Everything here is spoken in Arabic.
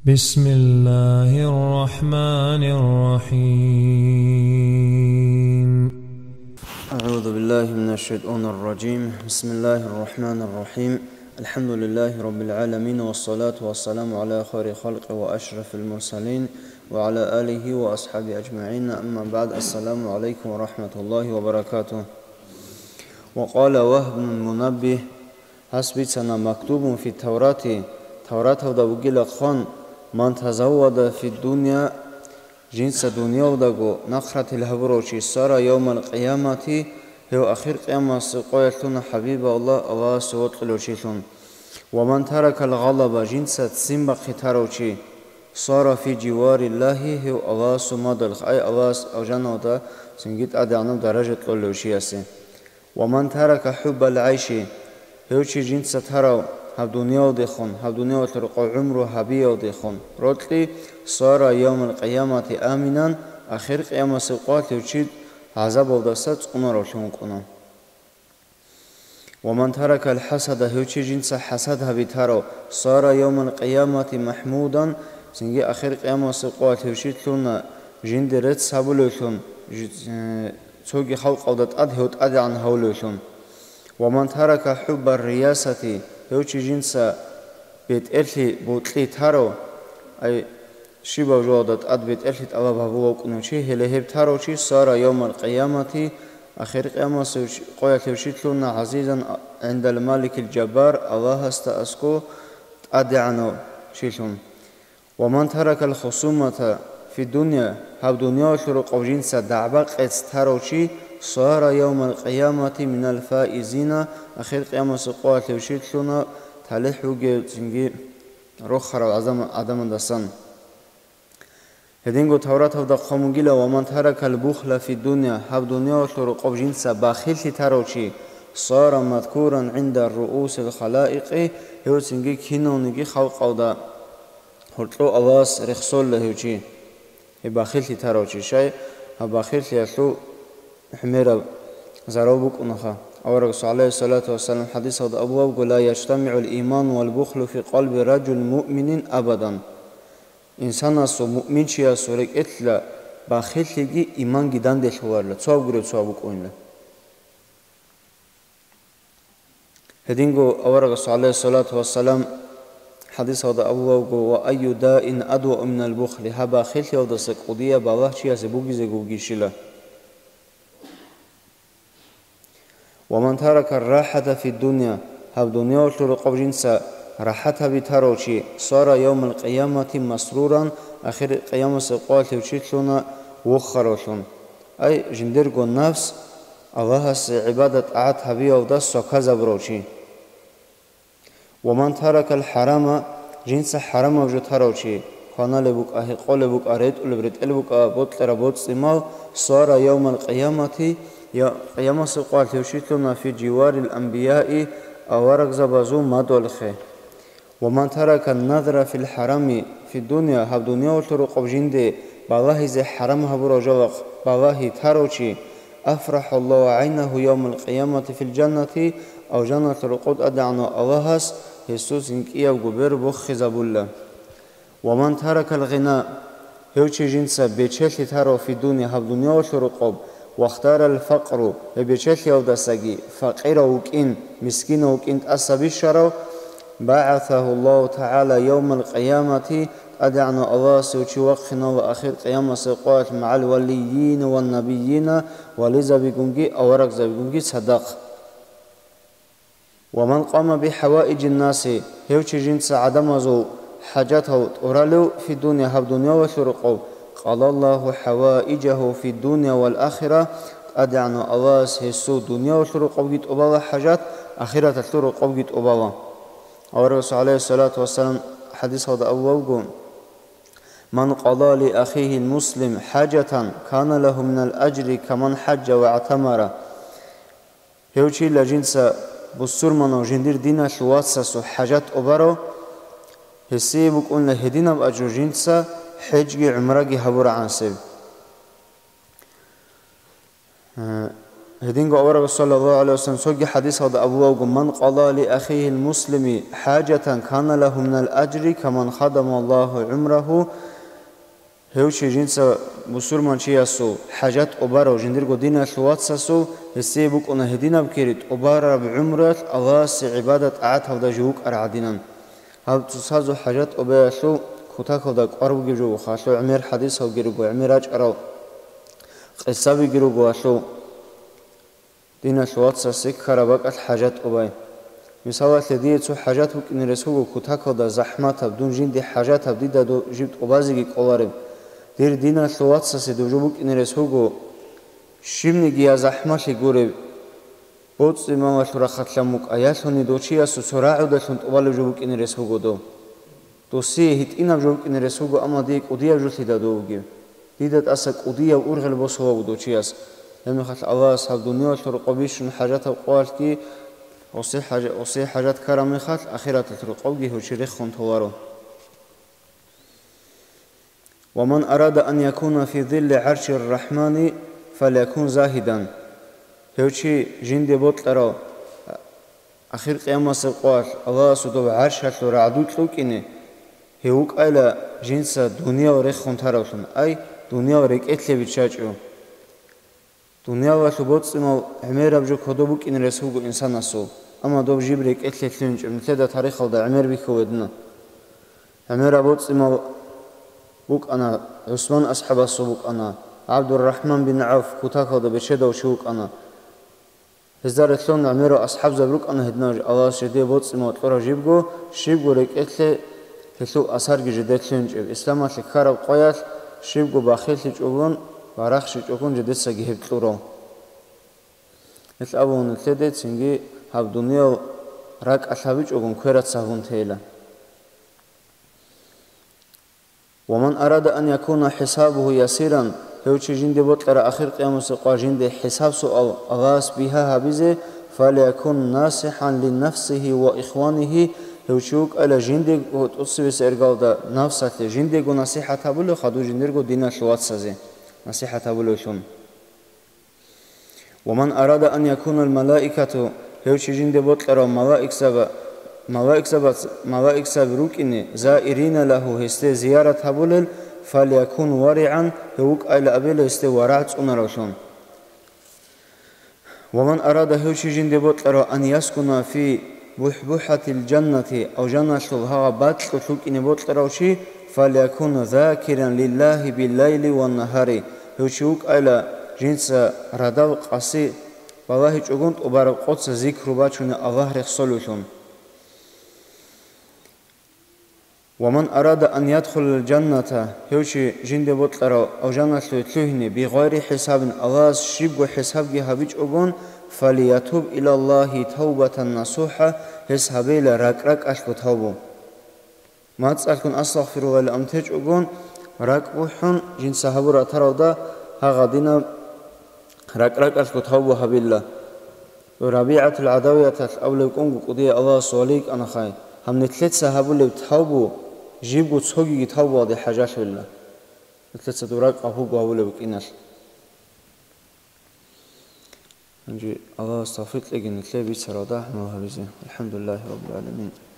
بسم الله الرحمن الرحيم. أعوذ بالله من الشيطان الرجيم. بسم الله الرحمن الرحيم. الحمد لله رب العالمين، والصلاة والسلام على خير خلق وأشرف المرسلين وعلى آله وأصحابه أجمعين. أما بعد، السلام عليكم ورحمة الله وبركاته. وقال وهب بن المنبه: حسبنا مكتوب في التوراة ودوجل خان من تزود في الدنيا جنس دنيا ودغو نخرة الهبروشي صار يوم القيامة هو أخير قيامة سقويتون حبيب الله سوت لوشيتون. ومن ترك الغلب جنس تسمب ختاروشي صار في جوار الله هو الله سمدل أي الله أوجانو دا سنجيت أدعنو درجة لوشياسي. ومن ترك حب العيش هوشي جنس تراو هب دنيا ودخون هب دنيا وترقى عمره هبيه ودخون رتلي صار يوم القيامة آمنا آخر قيامة سقوات وشيد عذاب ودسات قنارشون قنا. ومن ترك الحسد هوشي جنس حسد هبيتارو صار يوم القيامة محمودا سنجي آخر قيامة سقوات وشيد لنا جندرت سابلوشون توجي خلق أودت أدهوت أدي عن هولوشون. ومن ترك حب الرياسة هوشي جنسا بيت إرثي بوتلي تارو أي شبه جودت أد بيت إرثي الله بابوك نوشي هلهب تاروشي صار يوم القيامة آخر قيامة قوية وشيتلنا عزيزا عند الملك الجبار الله استأسكو أدعنو شيتلون. ومن ترك الخصومة في الدنيا هب دنيا شروق أو جنسا دعبق تاروشي صار يوم القيامة من الفائزين آخر قيامة سقوات وشيتلنا تلحوجي تنجي رخر عدم دسان. هدينغو توراة ودا قومجيلا. ومن ترك البخل في الدنيا هب دنيا شروق أو جنسا باخيل تاروشي صار مذكورا عند الرؤوس الخلائق هو تنجي كينو نجي خلق أو دا هرتلو الله رخصول لهوشي باخيل تاروشي شيء باخيل يسلو حميرة زروبك أنخا. أورق عليه الصلاة والسلام حديث هذا أبواب لا يجتمع الإيمان والبخل في قلب رجل مؤمن أبدا. إنسان أصو مؤمن شيء سورك إتلا باخيل لجي إيمان جدًا دشوار له تصاب غير تصابك أين له. هدينغو أورق عليه الصلاة والسلام حديث هذا أبواب وأي داء أدوأ من البخل هبا خيل يودا سقودية بالله شيء سبوجي زجوجي شلا. ومن ترك الراحة في الدنيا هب دنيا وشرق جنسا راحتها بتاروشي صار يوم القيامة مسرورا آخر قيامة سقوات وشيتلنا وخروشون أي جندرقو النفس الله عبادة أعتها بيه ودس وكذا بروشي. ومن ترك الحرام جنس حرام وجتاروشي خانا لبوك أهي قول لبوك أريد ولبريد ألبوك أبوت لربوت سمال صار يوم القيامة يا قيامة سقوات وشيتلنا في جوار الأنبياء أورق زبازو مدولخي. ومن ترك النظر في الحرام في الدنيا هب دنيا وطرق جندي بالله زي حرام هبرو جلق بالله تاروشي أفرح الله عينه يوم القيامة في الجنة أو جنة رقود أدعنا اللهس يسوس إنكيا وقبر بخ زبولا. ومن ترك الغناء هوشي جنسا بيتشل تارو في الدنيا هب دنيا وطرق واختار الفقر بيتشل يودساجي فقير وكين مسكين وكين أصابي الشرو بعثه الله تعالى يوم القيامة أدعنا الله سوشي وقنا وأخير قيامة سقوات مع الوليين والنبيين ولذا بيقونجي أورق زبيقونجي صدق. ومن قام بحوائج الناس هوشي جنس عدمزو حاجته أورالو في الدنيا هب دنيا وشرقو قال الله حوائجه في الدنيا والآخرة أدعنا الله سيسو دنيا وشرقو جيت أبالا حاجات آخرة الشرقو جيت أبالا. الرسول عليه الصلاة والسلام حديث هذا أبواب من قضى لأخيه المسلم حاجة كان له من الأجر كمن حج واعتمر. هوشي لجنسا بصور منو جندير دينا شواتسا حاجات أبرو هسيبك أن هدينا بأجر جنسا حجي عمرقي هبور عنسب. هدينغو أورا صلى الله عليه وسلم سوغي حديث هذا أبوه من قضى لأخيه المسلم حاجة كان له من الأجر كمن خدم الله عمره هيوشي جنسا مسلمان شياسو حاجات أبارو جندرغو دينا شواتساسو هسيبوك أنا هدينا بكيرت أبارا بعمرت الله سي عبادة عاد هذا جوك أرعدينا هل تسازو حاجات أبارو كتاك هذا قرب جيجو خاشو عمر حديث هو جيرغو عمراج أراو قصابي جيرغو أشو دينا شواتساسيك خرابك الحاجات أباي مثلا تديه تو حاجات بك إن رسوله كتاك هذا زحمة بدون جندي حاجات بديدا دو جبت أبازيك قوارب دير دينا شواتساسي دو جبوك إن رسوله شيمني جيا زحمة لغورب بوتس إمام شرخت لمك آياتوني دو چيا سو سراعو دلون تقبال جبوك إن رسوله دو سي هيت إنا جبوك إن رسوله أما ديك أديا جلتي دا دوغي ديدت أسك أديا وأرغل بوسوا دو چياس لما خلت الله أصحاب دنيا ترقبيش حاجات قوالكي وصي حاجات كرامي خلت أخيرا ترقبي هو شريخ خنطوارو ومن أراد أن يكون في ظل عرش الرحمن فليكون زاهدا هوشي جندي بوتلرو أخير قيامة سقوال الله سدو عرش هتلو رعدوك لوكيني هيوك أيلا جنسا دنيا وريخ خنطاروشن أي دنيا وريك إتلي بتشاجعو دنيا وثبوت سمو عمر أبجو كدوبك إن رسوله إنسان أسو أما دوب جبريك إتلي تلونج مثل تاريخ هذا عمر بيكودنا عمر أبوت سمو بوك أنا عثمان أصحاب السبوك أنا عبد الرحمن بن عوف كتاك هذا بشدة وشوك أنا هزار تلون عمر أصحاب زبروك أنا هدناج الله شدي بوت سمو تلورا جيبجو شيبجو ريك إتلي تلو أثار جديد تلونج إسلام الكارب قياس شيبجو باخيل تجوون باراخش تجوون جديد سجيه تلورا مثل أبون الثدي سنجي هاب دنيا راك أثابج أقوم كيرت سهون تيلا ومن أراد أن يكون حسابه يسيرا هوشي جندي بطلر آخر قيام سقوا جندي حساب سؤال أغاس بها هبزه فليكون ناصحا لنفسه وإخوانه هوشوك على جندي وتصوي سيرقال دا نفسه جندي قو نصيحة تبولو خدو جندي قو دينا شوات سازي نصيحة تبولو شون ومن أراد أن يكون الملائكة هوشي جندي بطلر ملائك سبروك إني زائرين له هستي زيارة هبولل فليكون ورعا هوك أيل أبيل هستي ورعت أنروشون ومن أراد هوشي جندي بطلر أن يسكن في بحبوحة الجنة أو جنة شلها باتل تلوك إني بطلروشي فليكون ذاكرا لله بالليل والنهار هوشيوك أيل جنس ردو قاسي والله جوغونت وبارك قدس ذكر باتشون الله رخصلوشون ومن أراد أن يدخل الجنة هوشي جند بطلرو أو جنة تلوهني بغير حساب الله شيب وحساب جهابيج أبون فليتوب إلى الله توبة نصوحة حسابي لرك أشبو توبو ما تسألكن أستغفر الله لأمتج أبون رك بوحن جن صحابورا ترودا هغدينا رك أشبو توبو هبيلا وربيعة العدوية أولو كونغو قضية الله سواليك أنا خاي هم نتلت صحابو اللي بتحوبو جيبو تصوغي يتحوبو هذه حاجات لله نتلت صدوراك أبوغو هولو بكيناش الله استغفرت لك نتلت بيت سرادا الحمد لله رب العالمين